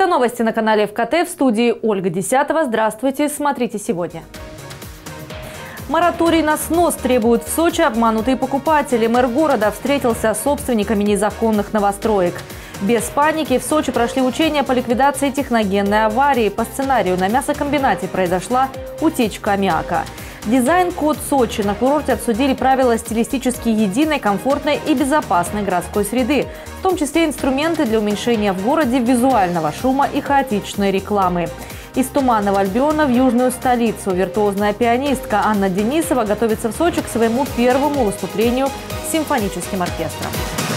новости на канале ФКТ, в студии Ольга Десятова. Здравствуйте, смотрите сегодня. Мораторий на снос требуют в Сочи обманутые покупатели. Мэр города встретился с собственниками незаконных новостроек. Без паники в Сочи прошли учения по ликвидации техногенной аварии. По сценарию на мясокомбинате произошла утечка аммиака. Дизайн-код Сочи. На курорте обсудили правила стилистически единой, комфортной и безопасной городской среды, в том числе инструменты для уменьшения в городе визуального шума и хаотичной рекламы. Из Туманного Альбиона в южную столицу виртуозная пианистка Анна Денисова готовится в Сочи к своему первому выступлению с симфоническим оркестром.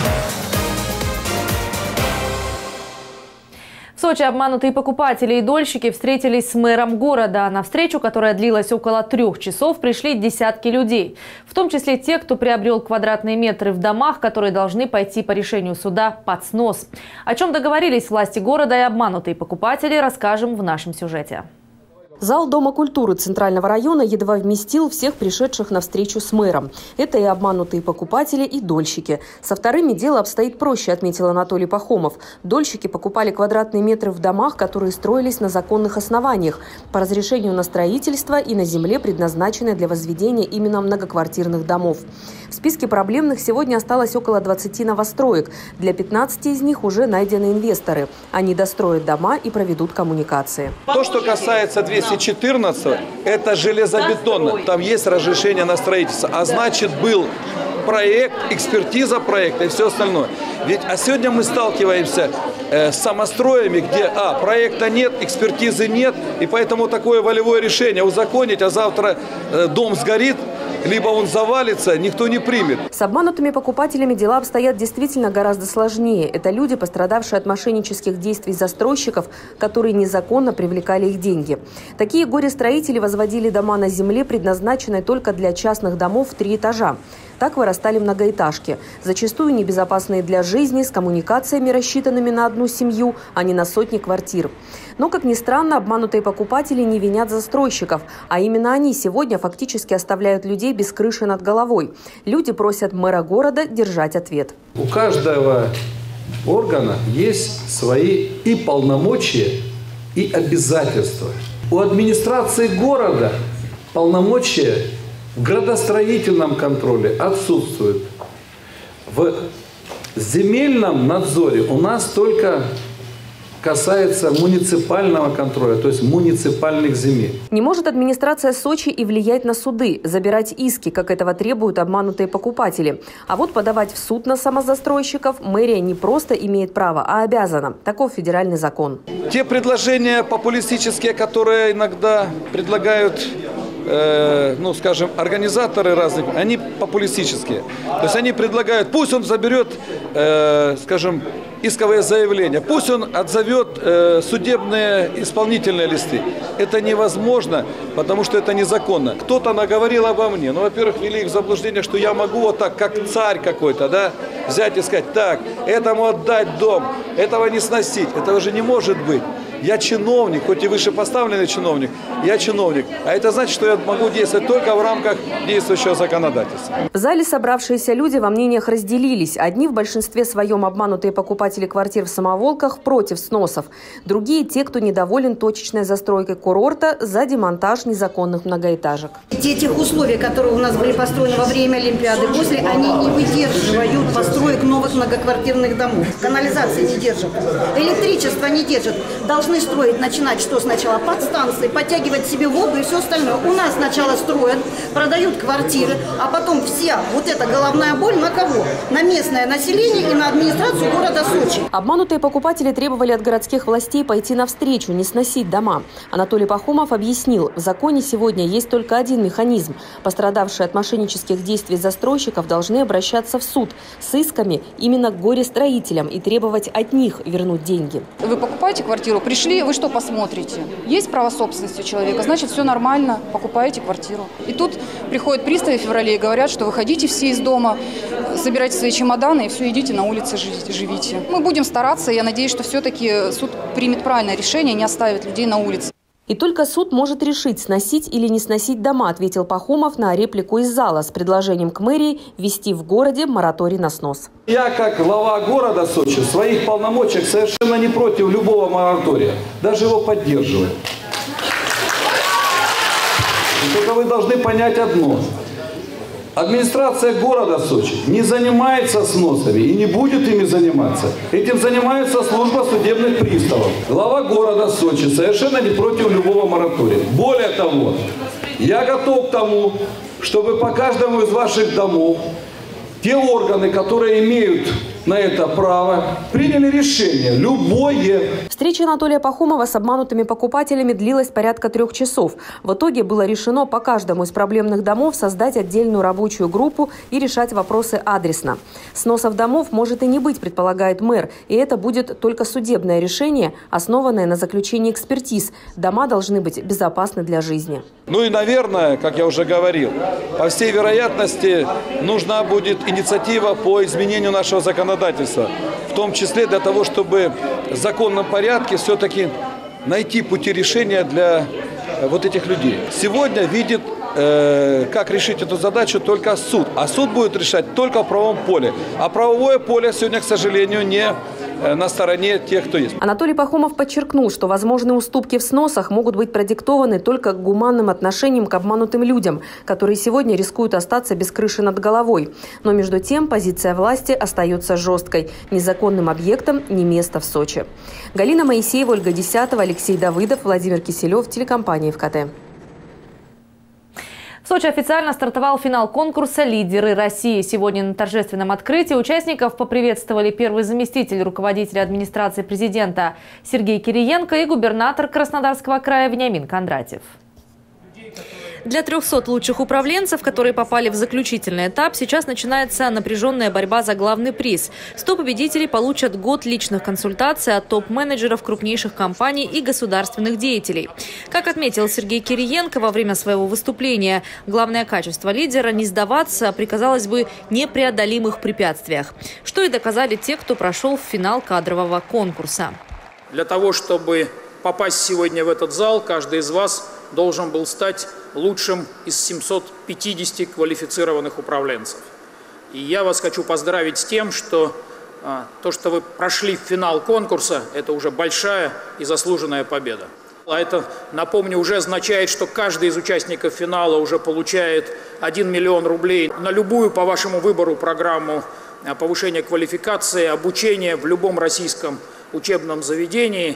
В Сочи обманутые покупатели и дольщики встретились с мэром города. На встречу, которая длилась около 3 часов, пришли десятки людей. В том числе те, кто приобрел квадратные метры в домах, которые должны пойти по решению суда под снос. О чем договорились власти города и обманутые покупатели, расскажем в нашем сюжете. Зал Дома культуры Центрального района едва вместил всех пришедших на встречу с мэром. Это и обманутые покупатели, и дольщики. Со вторыми дело обстоит проще, отметил Анатолий Пахомов. Дольщики покупали квадратные метры в домах, которые строились на законных основаниях, по разрешению на строительство и на земле, предназначенной для возведения именно многоквартирных домов. В списке проблемных сегодня осталось около 20 новостроек. Для 15 из них уже найдены инвесторы. Они достроят дома и проведут коммуникации. То, что касается 214, это железобетонно. Там есть разрешение на строительство. А значит, был проект, экспертиза проекта и все остальное. А сегодня мы сталкиваемся с самостроями, где проекта нет, экспертизы нет. И поэтому такое волевое решение узаконить, а завтра дом сгорит, либо он завалится, никто не примет. С обманутыми покупателями дела обстоят действительно гораздо сложнее. Это люди, пострадавшие от мошеннических действий застройщиков, которые незаконно привлекали их деньги. Такие горе-строители возводили дома на земле, предназначенной только для частных домов в 3 этажа. Так вырастали многоэтажки, зачастую небезопасные для жизни, с коммуникациями, рассчитанными на одну семью, а не на сотни квартир. Но, как ни странно, обманутые покупатели не винят застройщиков, а именно они сегодня фактически оставляют людей без крыши над головой. Люди просят мэра города держать ответ. У каждого органа есть свои и полномочия, и обязательства. У администрации города полномочия в градостроительном контроле отсутствуют. В земельном надзоре у нас только касается муниципального контроля, то есть муниципальных земель. Не может администрация Сочи и влиять на суды, забирать иски, как этого требуют обманутые покупатели. А вот подавать в суд на самозастройщиков мэрия не просто имеет право, а обязана. Таков федеральный закон. Те предложения популистические, которые иногда предлагают скажем, организаторы разных, они популистические. То есть они предлагают, пусть он заберет, скажем, исковое заявление, пусть он отзовет судебные исполнительные листы. Это невозможно, потому что это незаконно. Кто-то наговорил обо мне. Во-первых, ввели их в заблуждение, что я могу вот так, как царь какой-то, да, взять и сказать, так, этому отдать дом, этого не сносить. Этого же не может быть. Я чиновник, хоть и вышепоставленный чиновник, я чиновник. А это значит, что я могу действовать только в рамках действующего законодательства. В зале собравшиеся люди во мнениях разделились. Одни, в большинстве своем обманутые покупатели квартир в Самоволках, против сносов. Другие – те, кто недоволен точечной застройкой курорта, за демонтаж незаконных многоэтажек. Тех условий, которые у нас были построены во время Олимпиады, после, они не выдерживают построек новых многоквартирных домов. Канализация не держит, электричество не держит. Должны строить, начинать что сначала? Подстанции, подтягивать себе воду и все остальное. У нас сначала строят, продают квартиры, а потом вся вот эта головная боль на кого? На местное население и на администрацию города Сочи. Обманутые покупатели требовали от городских властей пойти навстречу, не сносить дома. Анатолий Пахомов объяснил, в законе сегодня есть только один механизм. Пострадавшие от мошеннических действий застройщиков должны обращаться в суд с исками именно к горе-строителям и требовать от них вернуть деньги. Вы покупаете квартиру, пришли, вы что посмотрите? Есть право собственности у человека, значит, все нормально, покупаете квартиру. И тут приходят приставы в феврале и говорят, что выходите все из дома, собирайте свои чемоданы и все, идите на улице, живите. Мы будем стараться, я надеюсь, что все-таки суд примет правильное решение, не оставит людей на улице. И только суд может решить, сносить или не сносить дома, ответил Пахомов на реплику из зала с предложением к мэрии ввести в городе мораторий на снос. Я, как глава города Сочи, в своих полномочиях совершенно не против любого моратория, даже его поддерживаю. И только вы должны понять одно. Администрация города Сочи не занимается сносами и не будет ими заниматься. Этим занимается служба судебных приставов. Глава города Сочи совершенно не против любого моратория. Более того, я готов к тому, чтобы по каждому из ваших домов те органы, которые имеют на это право, приняли решение, любое. Встреча Анатолия Пахомова с обманутыми покупателями длилась порядка 3 часов. В итоге было решено по каждому из проблемных домов создать отдельную рабочую группу и решать вопросы адресно. Сносов домов может и не быть, предполагает мэр, и это будет только судебное решение, основанное на заключении экспертиз. Дома должны быть безопасны для жизни. Ну и, наверное, как я уже говорил, по всей вероятности, нужна будет инициатива по изменению нашего законодательства, в том числе для того, чтобы в законном порядке все-таки найти пути решения для вот этих людей. Сегодня видит, как решить эту задачу только суд, а суд будет решать только в правовом поле. А правовое поле сегодня, к сожалению, не на стороне тех, кто есть. Анатолий Пахомов подчеркнул, что возможные уступки в сносах могут быть продиктованы только гуманным отношением к обманутым людям, которые сегодня рискуют остаться без крыши над головой. Но между тем позиция власти остается жесткой. Незаконным объектам не место в Сочи. Галина Моисеева, Ольга Десятова, Алексей Давыдов, Владимир Киселев, телекомпания ФКТ. В Сочи официально стартовал финал конкурса «Лидеры России». Сегодня на торжественном открытии участников поприветствовали первый заместитель руководителя администрации президента Сергей Кириенко и губернатор Краснодарского края Вениамин Кондратьев. Для 300 лучших управленцев, которые попали в заключительный этап, сейчас начинается напряженная борьба за главный приз. 100 победителей получат год личных консультаций от топ-менеджеров крупнейших компаний и государственных деятелей. Как отметил Сергей Кириенко во время своего выступления, главное качество лидера – не сдаваться при, казалось бы, непреодолимых препятствиях. Что и доказали те, кто прошел в финал кадрового конкурса. Для того, чтобы попасть сегодня в этот зал, каждый из вас должен был стать лучшим из 750 квалифицированных управленцев. И я вас хочу поздравить с тем, что то, что вы прошли в финал конкурса, это уже большая и заслуженная победа. А это, напомню, уже означает, что каждый из участников финала уже получает 1 миллион рублей на любую по вашему выбору программу повышения квалификации, обучения в любом российском учебном заведении.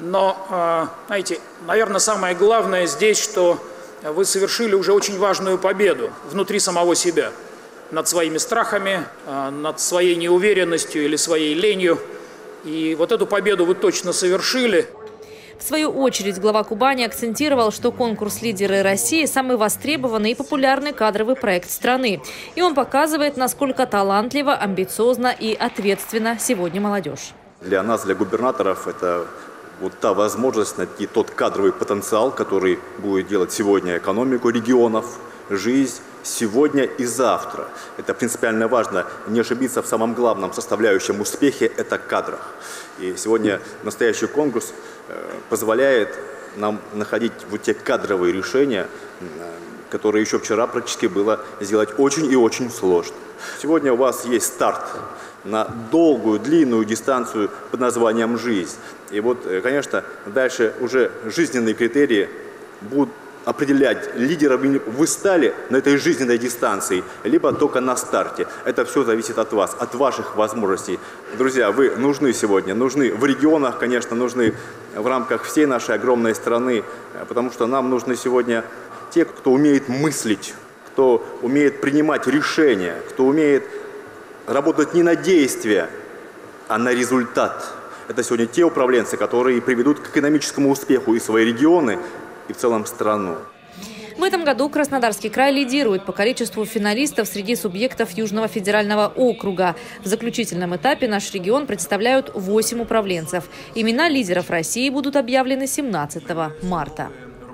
Но, знаете, наверное, самое главное здесь, что вы совершили уже очень важную победу внутри самого себя. Над своими страхами, над своей неуверенностью или своей ленью. И вот эту победу вы точно совершили. В свою очередь глава Кубани акцентировал, что конкурс «Лидеры России» – самый востребованный и популярный кадровый проект страны. И он показывает, насколько талантливо, амбициозно и ответственно сегодня молодежь. Для нас, для губернаторов, это вот та возможность найти тот кадровый потенциал, который будет делать сегодня экономику регионов, жизнь сегодня и завтра. Это принципиально важно, не ошибиться в самом главном составляющем успехе – это кадрах. И сегодня настоящий конкурс позволяет нам находить вот те кадровые решения, которые еще вчера практически было сделать очень и очень сложно. Сегодня у вас есть старт на долгую, длинную дистанцию под названием «Жизнь». И вот, конечно, дальше уже жизненные критерии будут определять, лидером вы стали на этой жизненной дистанции, либо только на старте. Это все зависит от вас, от ваших возможностей. Друзья, вы нужны сегодня, нужны в регионах, конечно, нужны в рамках всей нашей огромной страны, потому что нам нужны сегодня те, кто умеет мыслить, кто умеет принимать решения, кто умеет работать не на действия, а на результат. Это сегодня те управленцы, которые приведут к экономическому успеху и свои регионы, и в целом страну. В этом году Краснодарский край лидирует по количеству финалистов среди субъектов Южного федерального округа. В заключительном этапе наш регион представляют 8 управленцев. Имена лидеров России будут объявлены 17 марта.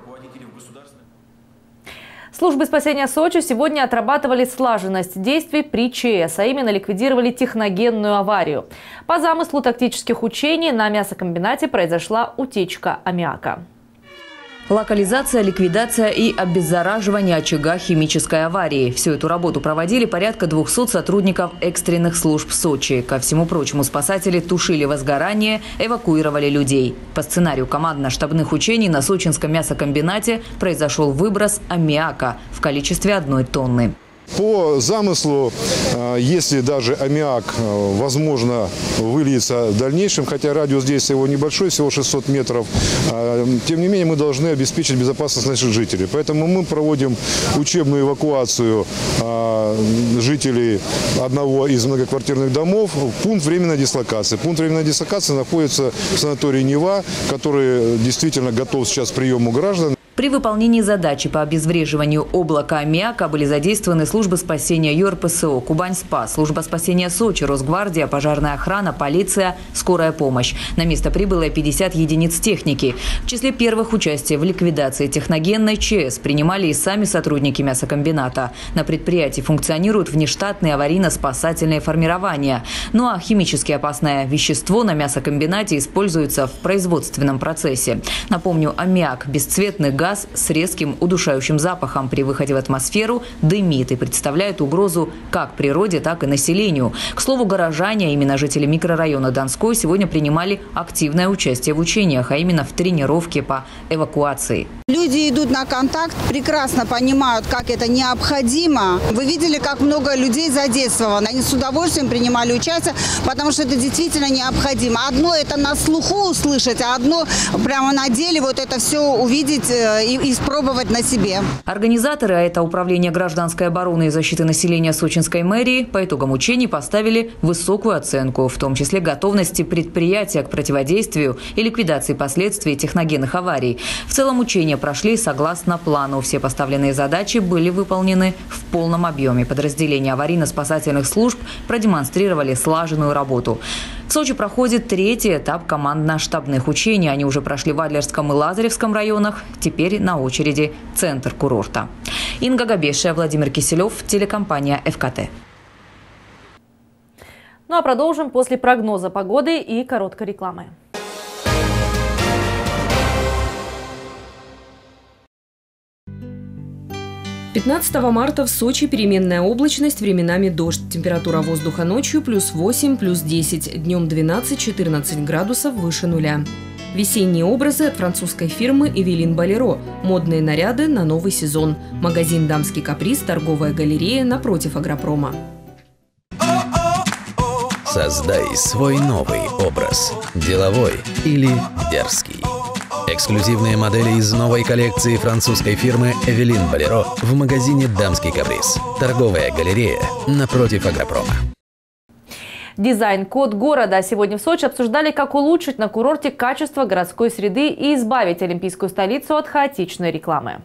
Службы спасения Сочи сегодня отрабатывали слаженность действий при ЧС, а именно ликвидировали техногенную аварию. По замыслу тактических учений на мясокомбинате произошла утечка аммиака. Локализация, ликвидация и обеззараживание очага химической аварии. Всю эту работу проводили порядка 200 сотрудников экстренных служб Сочи. Ко всему прочему, спасатели тушили возгорание, эвакуировали людей. По сценарию командно-штабных учений на сочинском мясокомбинате произошел выброс аммиака в количестве 1 тонны. По замыслу, если даже аммиак, возможно, выльется в дальнейшем, хотя радиус действия его небольшой, всего 600 метров, тем не менее мы должны обеспечить безопасность наших жителей. Поэтому мы проводим учебную эвакуацию жителей одного из многоквартирных домов в пункт временной дислокации. Пункт временной дислокации находится в санатории «Нева», который действительно готов сейчас к приему граждан. При выполнении задачи по обезвреживанию облака аммиака были задействованы службы спасения ЮРПСО, Кубань-СПА, служба спасения Сочи, Росгвардия, пожарная охрана, полиция, скорая помощь. На место прибыло 50 единиц техники. В числе первых участие в ликвидации техногенной ЧС принимали и сами сотрудники мясокомбината. На предприятии функционируют внештатные аварийно-спасательные формирования. Ну а химически опасное вещество на мясокомбинате используется в производственном процессе. Напомню, аммиак – бесцветный газ с резким удушающим запахом. При выходе в атмосферу дымит и представляет угрозу как природе, так и населению. К слову, горожане, именно жители микрорайона Донской, сегодня принимали активное участие в учениях, а именно в тренировке по эвакуации. Люди идут на контакт, прекрасно понимают, как это необходимо. Вы видели, как много людей задействовано. Они с удовольствием принимали участие, потому что это действительно необходимо. Одно это на слуху услышать, а одно прямо на деле вот это все увидеть и испробовать на себе. Организаторы, а это Управление гражданской обороны и защиты населения Сочинской мэрии, по итогам учений поставили высокую оценку, в том числе готовности предприятия к противодействию и ликвидации последствий техногенных аварий. В целом учения прошли согласно плану. Все поставленные задачи были выполнены в полном объеме. Подразделения аварийно-спасательных служб продемонстрировали слаженную работу. В Сочи проходит 3-й этап командно-штабных учений. Они уже прошли в Адлерском и Лазаревском районах. Теперь на очереди центр курорта. Инга Габешия, Владимир Киселев, телекомпания ФКТ. Ну а продолжим после прогноза погоды и короткой рекламы. – 15 марта в Сочи переменная облачность, временами дождь. Температура воздуха ночью +8, +10, днем 12-14 градусов выше нуля. Весенние образы от французской фирмы «Эвелин Болеро». Модные наряды на новый сезон. Магазин «Дамский каприз», торговая галерея напротив Агропрома. Создай свой новый образ. Деловой или дерзкий. Эксклюзивные модели из новой коллекции французской фирмы «Эвелин Болеро» в магазине «Дамский каприз». Торговая галерея напротив Агропрома. Дизайн-код города. Сегодня в Сочи обсуждали, как улучшить на курорте качество городской среды и избавить олимпийскую столицу от хаотичной рекламы.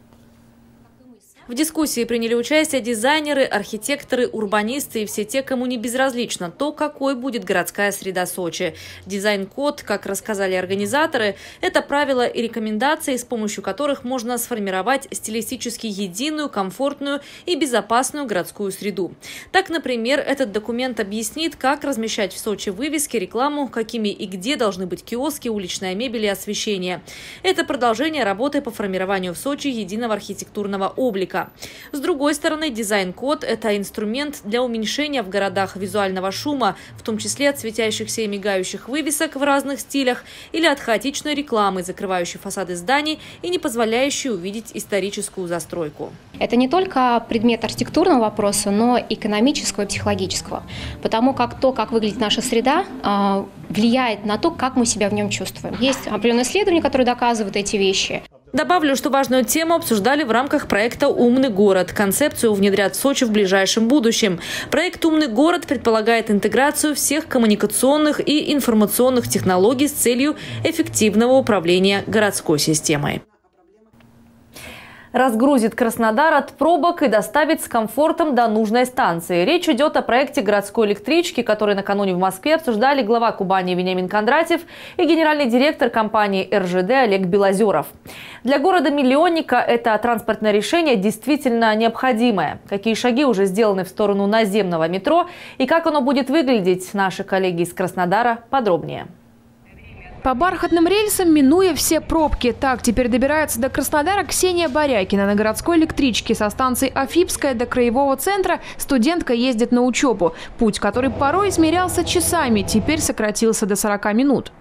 В дискуссии приняли участие дизайнеры, архитекторы, урбанисты и все те, кому не безразлично то, какой будет городская среда Сочи. Дизайн-код, как рассказали организаторы, это правила и рекомендации, с помощью которых можно сформировать стилистически единую, комфортную и безопасную городскую среду. Так, например, этот документ объяснит, как размещать в Сочи вывески, рекламу, какими и где должны быть киоски, уличная мебель и освещение. Это продолжение работы по формированию в Сочи единого архитектурного облика. С другой стороны, дизайн-код – это инструмент для уменьшения в городах визуального шума, в том числе от светящихся и мигающих вывесок в разных стилях или от хаотичной рекламы, закрывающей фасады зданий и не позволяющей увидеть историческую застройку. Это не только предмет архитектурного вопроса, но и экономического и психологического. Потому как то, как выглядит наша среда, влияет на то, как мы себя в нем чувствуем. Есть определенные исследования, которые доказывают эти вещи. Добавлю, что важную тему обсуждали в рамках проекта «Умный город». Концепцию внедрят в Сочи в ближайшем будущем. Проект «Умный город» предполагает интеграцию всех коммуникационных и информационных технологий с целью эффективного управления городской системой. Разгрузит Краснодар от пробок и доставит с комфортом до нужной станции. Речь идет о проекте городской электрички, который накануне в Москве обсуждали глава Кубани Вениамин Кондратьев и генеральный директор компании РЖД Олег Белозеров. Для города-миллионника это транспортное решение действительно необходимое. Какие шаги уже сделаны в сторону наземного метро и как оно будет выглядеть, наши коллеги из Краснодара подробнее. По бархатным рельсам, минуя все пробки. Так теперь добирается до Краснодара Ксения Борякина. На городской электричке со станции Афипская до Краевого центра студентка ездит на учебу. Путь, который порой измерялся часами, теперь сократился до 40 минут.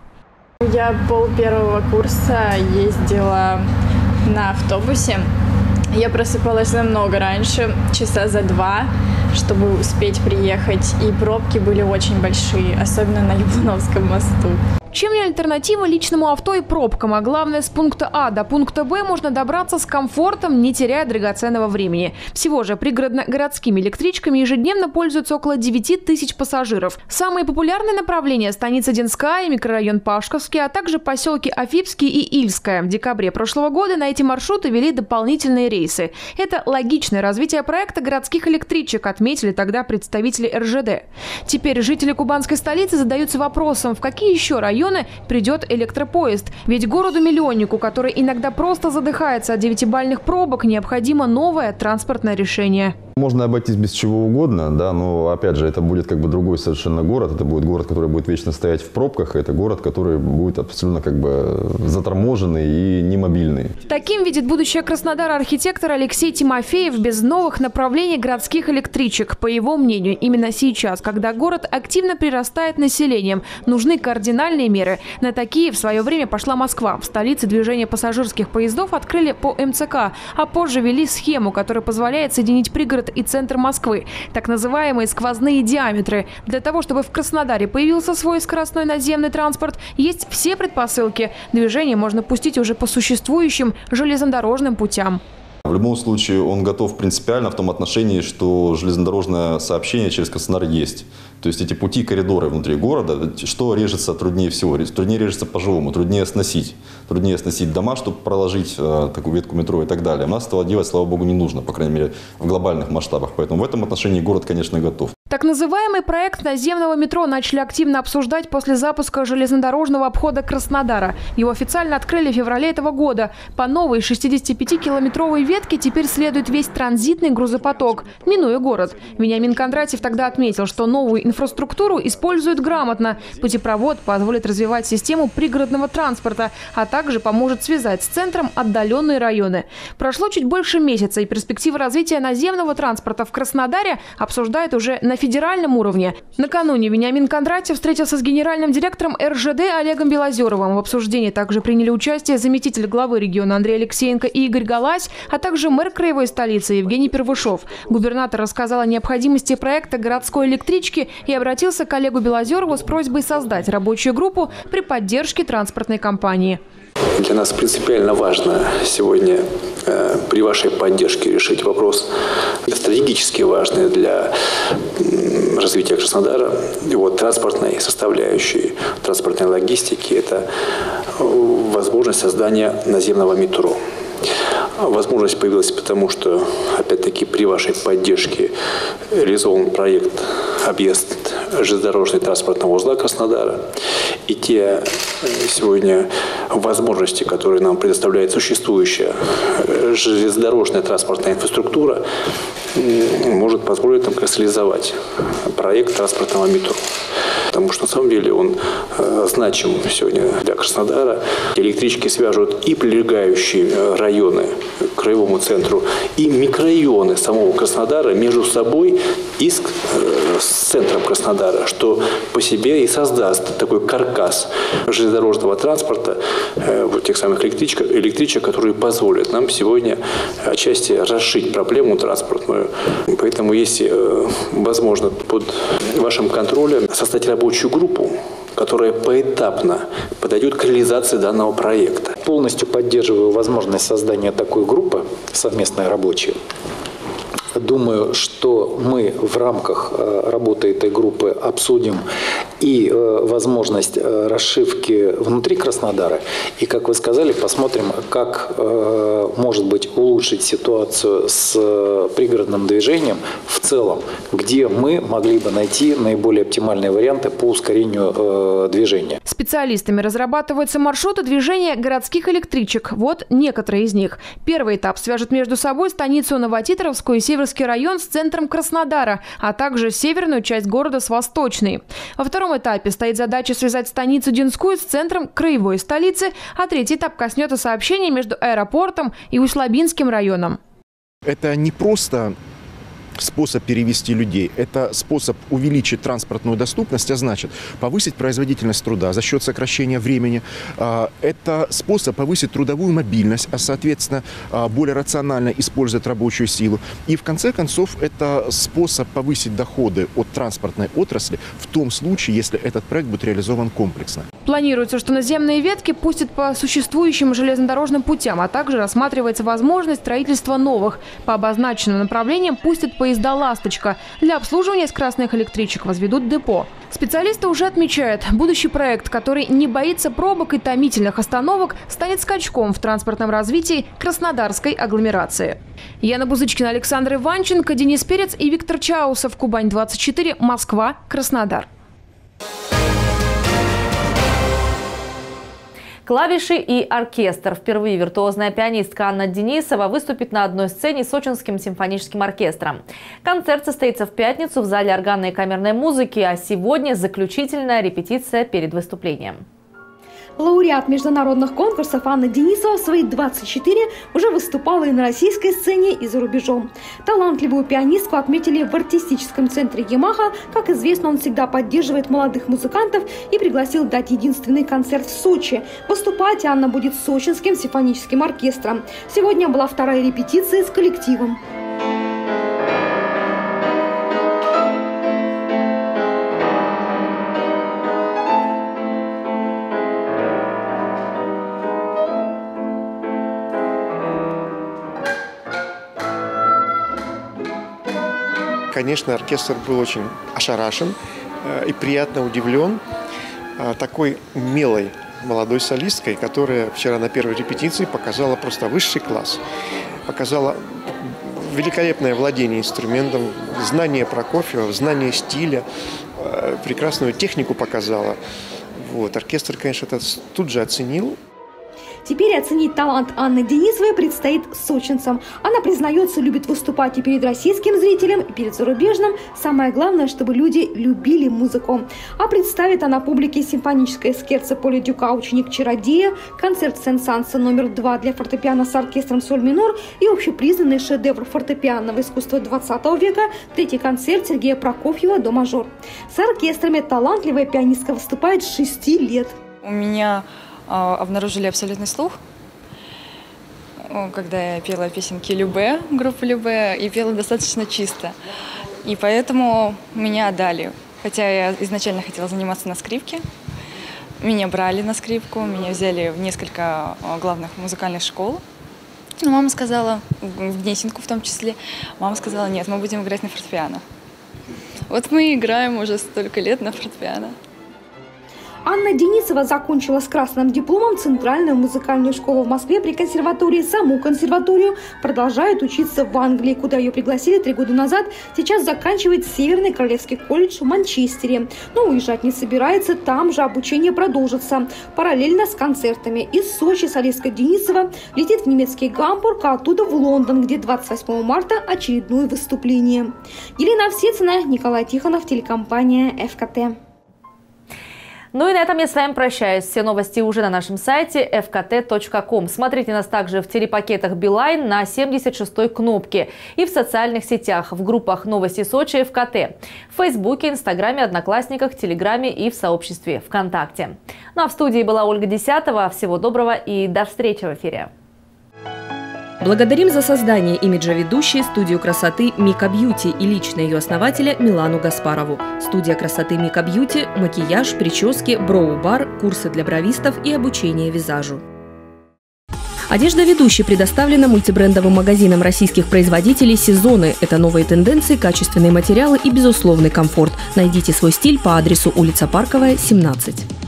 Я пол-первого курса ездила на автобусе. Я просыпалась намного раньше, часа за 2, чтобы успеть приехать. И пробки были очень большие, особенно на Любановском мосту. Чем не альтернатива личному авто и пробкам, а главное, с пункта А до пункта Б можно добраться с комфортом, не теряя драгоценного времени. Всего же пригородно-городскими электричками ежедневно пользуются около 9 тысяч пассажиров. Самые популярные направления – станица Денская, микрорайон Пашковский, а также поселки Афипский и Ильская. В декабре прошлого года на эти маршруты вели дополнительные рейсы. Это логичное развитие проекта городских электричек, отметили тогда представители РЖД. Теперь жители кубанской столицы задаются вопросом, в какие еще районы придет электропоезд. Ведь городу-миллионнику, который иногда просто задыхается от 9-бальных пробок, необходимо новое транспортное решение. Можно обойтись без чего угодно, да, но опять же это будет как бы другой совершенно город. Это будет город, который будет вечно стоять в пробках. Это город, который будет абсолютно как бы заторможенный и немобильный. Таким видит будущее Краснодара архитектор Алексей Тимофеев без новых направлений городских электричек. По его мнению, именно сейчас, когда город активно прирастает населением, нужны кардинальные меры. На такие в свое время пошла Москва. В столице движение пассажирских поездов открыли по МЦК, а позже ввели схему, которая позволяет соединить пригород и центр Москвы. Так называемые сквозные диаметры. Для того, чтобы в Краснодаре появился свой скоростной наземный транспорт, есть все предпосылки. Движение можно пустить уже по существующим железнодорожным путям. В любом случае он готов принципиально в том отношении, что железнодорожное сообщение через Краснодар есть. То есть эти пути, коридоры внутри города, что режется труднее всего? Труднее режется по-живому, труднее сносить. Труднее сносить дома, чтобы проложить такую ветку метро и так далее. У нас этого делать, слава богу, не нужно, по крайней мере, в глобальных масштабах. Поэтому в этом отношении город, конечно, готов. Так называемый проект наземного метро начали активно обсуждать после запуска железнодорожного обхода Краснодара. Его официально открыли в феврале этого года. По новой 65-километровой ветке теперь следует весь транзитный грузопоток, минуя город. Вениамин Кондратьев тогда отметил, что новую инфраструктуру используют грамотно. Путепровод позволит развивать систему пригородного транспорта, а также поможет связать с центром отдаленные районы. Прошло чуть больше месяца, и перспективы развития наземного транспорта в Краснодаре обсуждают уже на федеральном уровне. Накануне Вениамин Кондратьев встретился с генеральным директором РЖД Олегом Белозеровым. В обсуждении также приняли участие заместитель главы региона Андрей Алексеенко и Игорь Галась, а также мэр краевой столицы Евгений Первышов. Губернатор рассказал о необходимости проекта городской электрички и обратился к Олегу Белозерову с просьбой создать рабочую группу при поддержке транспортной компании. Для нас принципиально важно сегодня при вашей поддержке решить вопрос стратегически важный для развития Краснодара, его транспортной составляющей, транспортной логистики. Это возможность создания наземного метро. Возможность появилась потому, что, опять-таки, при вашей поддержке реализован проект «Объезд железнодорожного транспортного узла Краснодара». И те сегодня возможности, которые нам предоставляет существующая железнодорожная транспортная инфраструктура, может позволить нам реализовать проект транспортного метро. Потому что на самом деле он значим сегодня для Краснодара. Электрички свяжут и прилегающие районы к краевому центру, и микрорайоны самого Краснодара между собой и с центром Краснодара, что по себе и создаст такой каркас железнодорожного транспорта, вот тех самых электричек, которые позволят нам сегодня отчасти расшить проблему транспортную. Поэтому, если возможно под вашим контролем создать рабочую группу, которая поэтапно подойдет к реализации данного проекта. Полностью поддерживаю возможность создания такой группы, совместной рабочей. Думаю, что мы в рамках работы этой группы обсудим и возможность расшивки внутри Краснодара. И, как вы сказали, посмотрим, как, может быть, улучшить ситуацию с пригородным движением в целом, где мы могли бы найти наиболее оптимальные варианты по ускорению движения. Специалистами разрабатываются маршруты движения городских электричек. Вот некоторые из них. Первый этап свяжет между собой станицу Новотитровскую и Северский район с центром Краснодара, а также северную часть города с восточной. Во втором втором этапе стоит задача связать станицу Динскую с центром краевой столицы, а третий этап коснется сообщений между аэропортом и Усть-Лабинским районом. Это не просто способ перевести людей, это способ увеличить транспортную доступность, а значит повысить производительность труда за счет сокращения времени. Это способ повысить трудовую мобильность, а соответственно более рационально использовать рабочую силу. И в конце концов это способ повысить доходы от транспортной отрасли в том случае, если этот проект будет реализован комплексно. Планируется, что наземные ветки пустят по существующим железнодорожным путям, а также рассматривается возможность строительства новых. По обозначенным направлениям пустят поезда «Ласточка». Для обслуживания скоростных электричек возведут депо. Специалисты уже отмечают, будущий проект, который не боится пробок и томительных остановок, станет скачком в транспортном развитии краснодарской агломерации. Яна Бузычкина, Александр Иванченко, Денис Перец и Виктор Чаусов. Кубань-24, Москва, Краснодар. Клавиши и оркестр. Впервые виртуозная пианистка Анна Денисова выступит на одной сцене с Сочинским симфоническим оркестром. Концерт состоится в пятницу в зале органной и камерной музыки, а сегодня заключительная репетиция перед выступлением. Лауреат международных конкурсов Анна Денисова в свои 24 уже выступала и на российской сцене, и за рубежом. Талантливую пианистку отметили в артистическом центре «Ямаха». Как известно, он всегда поддерживает молодых музыкантов и пригласил дать единственный концерт в Сочи. Выступать Анна будет с Сочинским симфоническим оркестром. Сегодня была вторая репетиция с коллективом. Конечно, оркестр был очень ошарашен и приятно удивлен такой милой молодой солисткой, которая вчера на первой репетиции показала просто высший класс. Показала великолепное владение инструментом, знание Прокофьева, знание стиля, прекрасную технику показала. Вот. Оркестр, конечно, это тут же оценил. Теперь оценить талант Анны Денисовой предстоит сочинцам. Она, признается, любит выступать и перед российским зрителем, и перед зарубежным. Самое главное, чтобы люди любили музыку. А представит она публике симфоническое скерцо Поля Дюка «Ученик чародея», концерт Сен-Санса номер 2 для фортепиано с оркестром соль минор и общепризнанный шедевр фортепианного искусства 20 века третий концерт Сергея Прокофьева «До мажор». С оркестрами талантливая пианистка выступает с 6 лет. У меня обнаружили абсолютный слух, когда я пела песенки Любе, группы Любе, и пела достаточно чисто. И поэтому меня отдали. Хотя я изначально хотела заниматься на скрипке. Меня брали на скрипку, меня взяли в несколько главных музыкальных школ. Но мама сказала, в Гнесинку в том числе, мама сказала: нет, мы будем играть на фортепиано. Вот мы играем уже столько лет на фортепиано. Анна Денисова закончила с красным дипломом Центральную музыкальную школу в Москве при консерватории. Саму консерваторию продолжает учиться в Англии, куда ее пригласили 3 года назад. Сейчас заканчивает Северный Королевский колледж в Манчестере. Но уезжать не собирается, там же обучение продолжится. Параллельно с концертами. Из Сочи солистка Денисова летит в немецкий Гамбург, а оттуда в Лондон, где 28 марта очередное выступление. Елена Овсецина, Николай Тихонов, телекомпания ФКТ. Ну и на этом я с вами прощаюсь. Все новости уже на нашем сайте fkt.com. Смотрите нас также в телепакетах Билайн на 76-й кнопке и в социальных сетях, в группах «Новости Сочи» ФКТ, в Фейсбуке, Инстаграме, Одноклассниках, Телеграме и в сообществе ВКонтакте. Ну а в студии была Ольга Десятова. Всего доброго и до встречи в эфире. Благодарим за создание имиджа ведущей студию красоты Мика Бьюти и лично ее основателя Милану Гаспарову. Студия красоты Мика Бьюти, макияж, прически, броу-бар, курсы для бровистов и обучение визажу. Одежда ведущей предоставлена мультибрендовым магазином российских производителей «Сезоны». Это новые тенденции, качественные материалы и безусловный комфорт. Найдите свой стиль по адресу улица Парковая, 17.